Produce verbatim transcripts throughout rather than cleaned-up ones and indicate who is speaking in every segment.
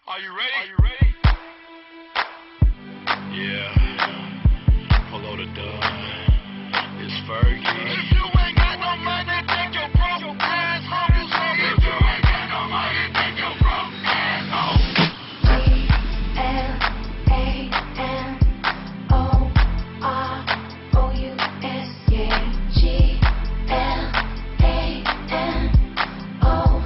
Speaker 1: Are you ready? Are you ready? Yeah. Pull out the dub. It's Fergie. If you ain't got no money, take your broke ass home. If you ain't got no money, take your broke ass home.
Speaker 2: G L A M O R O U S, yeah. G L A M O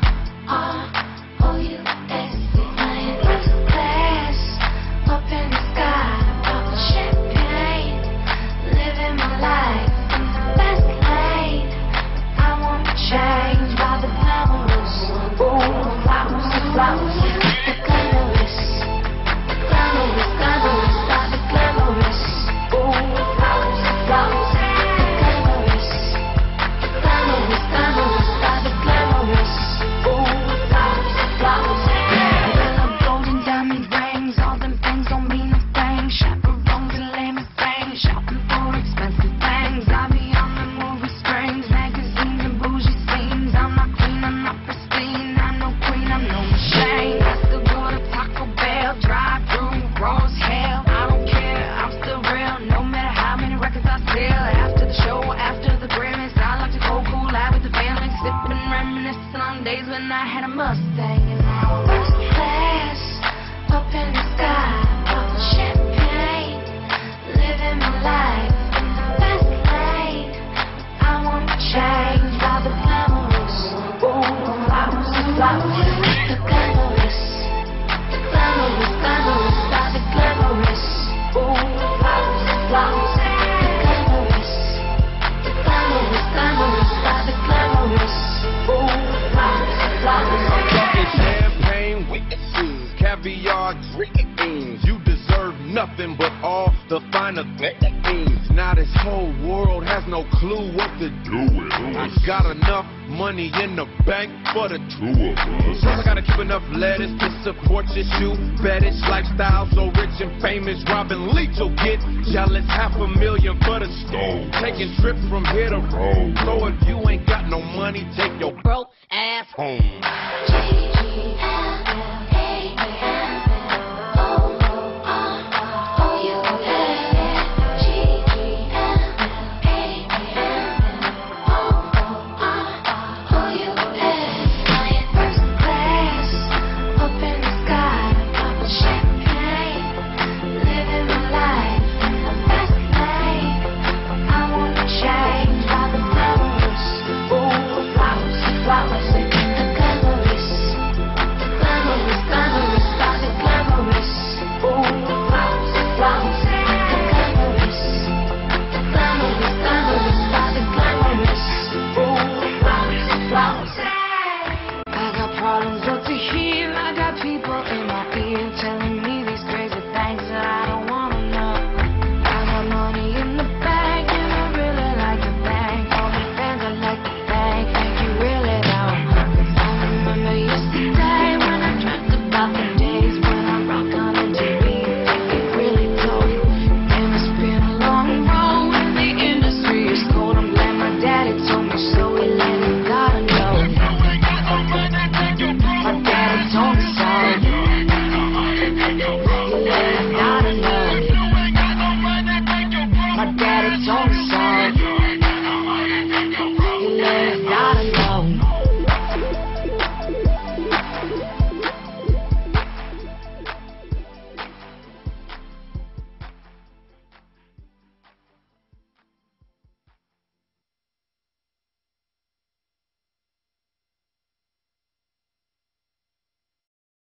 Speaker 2: R O U S. Flying first class up in the sky, popping champagne, living my life in the fast lane. I want to change by the glamorous. Ooh, flowers, flowers, the glamorous, the glamorous, glamorous, by the glamorous. Ooh, flowers, flowers, the glamorous, the glamorous, glamorous, by the glamorous. Ooh, flowers, flowers. Well, I'm golden diamond rings, all them things don't mean a thing. Chaperones and lemon things, shopping for expensive things. I be on the movie screens, magazines and bougie scenes. I'm not queen, I'm not pristine, I'm no queen, I'm no machine. I still go to Taco Bell, drive through, raw as hell. I don't care, I'm still real, no matter how many records I sell. After the show, after the Grammys, I like to go cool out with the family, sipping, reminiscing on days when I had a Mustang. And now first class, up in the sky, popping champagne, living my life in the fast lane. I want to change by the glamorous. Ooh, flowers, flowers, the glamorous, the glamorous, glamorous, by the glamorous. Ooh, flowers, flowers, the glamorous, the glamorous, glamorous, by the glamorous. Ooh, flowers, flowers.
Speaker 3: I'm talking champagne with the shoes, caviar dreams. You deserve nothing but all the finer things. Now this whole world has no clue what to do with us. I got enough money in the bank for the two of us. Plus I gotta keep enough lettuce to support your shoe fetish lifestyle. So rich and famous, Robin Leach will get jealous. Half a million for the stove, taking trips from here to Rome. So if you ain't got no money, take your broke ass home.
Speaker 2: G G